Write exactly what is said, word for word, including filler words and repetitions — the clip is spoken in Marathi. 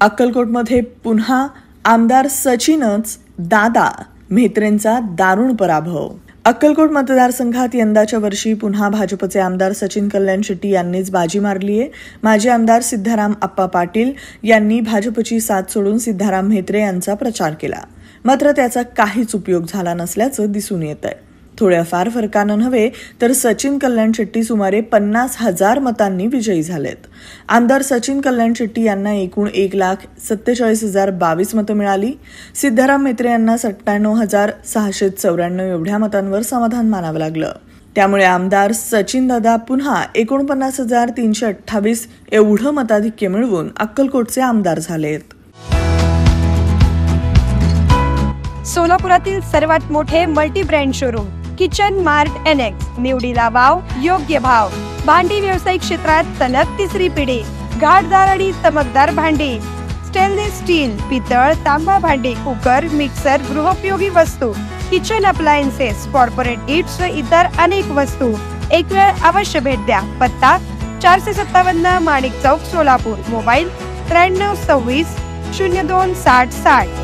अक्कलकोटमध्ये पुन्हा आमदार सचिनच दादा म्हेत्रेंचा दारुण पराभव. अक्कलकोट मतदारसंघात यंदाच्या वर्षी पुन्हा भाजपचे आमदार सचिन कल्याण शेट्टी यांनीच बाजी मारली आहे. माजी आमदार सिद्धाराम आप्पा पाटील यांनी भाजपची साथ सोडून सिद्धाराम म्हेत्रे यांचा प्रचार केला, मात्र त्याचा काहीच उपयोग झाला नसल्याचं दिसून येत आहे. थोड्याफार फरकानं नव्हे तर सचिन कल्याण शेट्टी सुमारे पन्नास हजार मतांनी विजयी झालेत. आमदार सचिन कल्याण शेट्टी यांना एकूण एक लाख सत्तेचाळीस हजार बावीस मतं मिळाली. सिद्धाराम म्हेत्रे यांना सत्त्याण्णव हजार सहाशे चौऱ्याण्णव एवढ्या मतांवर समाधान मानावं लागलं. त्यामुळे आमदार सचिन दादा पुन्हा एकोणपन्नास हजार तीनशे अठ्ठावीस एवढं मताधिक्य मिळवून अक्कलकोटचे आमदार झालेत. सोलापुरातील सर्वात मोठे multi brand showroom kitchen mart annex. निवडीला वाव, योग्य भाव. भांडी व्यावसायिक क्षेत्रात सलग तिसरी पिढी. घाटदार आणि चमकदार भांडी, स्टेनलेस स्टील, पितळ, तांबा भांडी, कुकर, मिक्सर, गृहोपयोगी वस्तू, किचन अप्लायन्सेस, कॉर्पोरेट गिफ्ट्स व इतर अनेक वस्तू. एक वेळ अवश्य भेट द्या. पत्ता चारशे सत्तावन्न माणिक चौक, सोलापूर. मोबाईल त्र्याण्णव सव्वीस शून्य दोन साठ साठ.